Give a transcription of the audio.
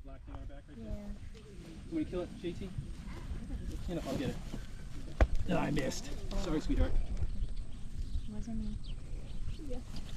black thing on her back right there. Yeah. You want to kill it, JT? Stand up, I'll get it. No, I missed. Sorry, sweetheart. Wasn't me. Yeah.